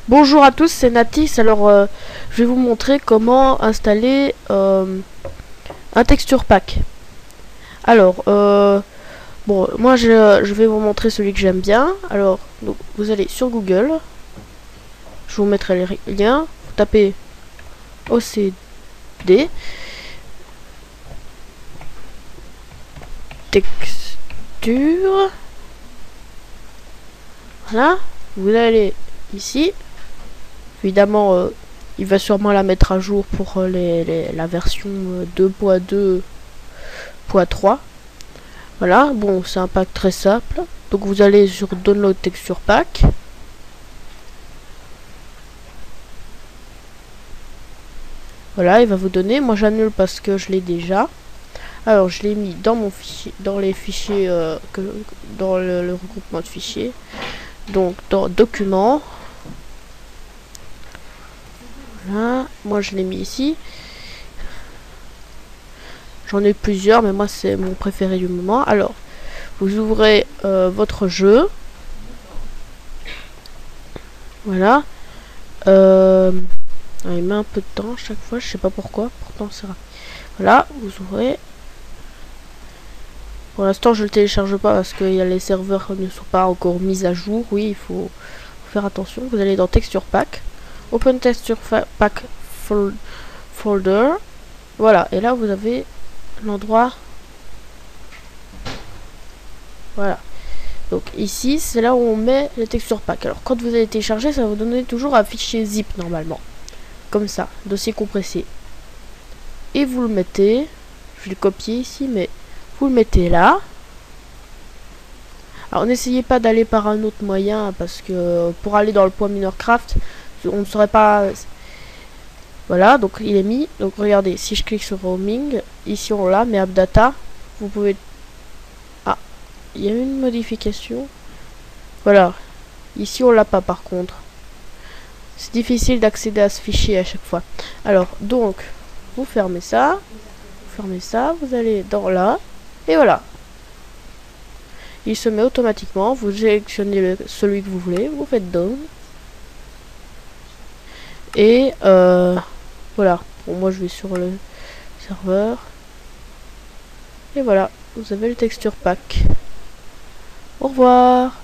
Bonjour à tous, c'est Natis. Alors, je vais vous montrer comment installer un texture pack. Alors, bon, moi je vais vous montrer celui que j'aime bien. Alors, donc, vous allez sur Google. Je vous mettrai les liens. Vous tapez OCD texture. Voilà. Vous allez ici. Évidemment, il va sûrement la mettre à jour pour la version 2.2.3. Voilà, bon, c'est un pack très simple. Donc vous allez sur Download Texture Pack. Voilà, il va vous donner. Moi j'annule parce que je l'ai déjà. Alors je l'ai mis dans mon fichier, dans les fichiers, dans le regroupement de fichiers. Donc dans Documents. Voilà, moi je l'ai mis ici. J'en ai plusieurs, mais moi c'est mon préféré du moment. Alors, vous ouvrez votre jeu. Voilà. Il met un peu de temps à chaque fois, je sais pas pourquoi. Pourtant c'est rapide. Voilà, vous ouvrez. Pour l'instant je le télécharge pas parce que les serveurs ne sont pas encore mis à jour. Oui, il faut faire attention. Vous allez dans Texture Pack. Open Texture Pack Folder. Voilà, et là vous avez l'endroit. Voilà. Donc ici, c'est là où on met les textures pack. Alors quand vous allez télécharger, ça va vous donner toujours un fichier zip normalement. Comme ça, dossier compressé. Et vous le mettez, je vais le copier ici, mais vous le mettez là. Alors n'essayez pas d'aller par un autre moyen, parce que pour aller dans le point Minercraft, on ne saurait pas... Voilà, donc il est mis. Donc regardez, si je clique sur roaming, ici on l'a, mais AppData, vous pouvez... Ah, il y a une modification. Voilà, ici on l'a pas par contre. C'est difficile d'accéder à ce fichier à chaque fois. Alors, donc, vous fermez ça, vous allez dans là, et voilà. Il se met automatiquement, vous sélectionnez celui que vous voulez, vous faites down. Et voilà, bon, moi je vais sur le serveur. Et voilà, vous avez le texture pack. Au revoir.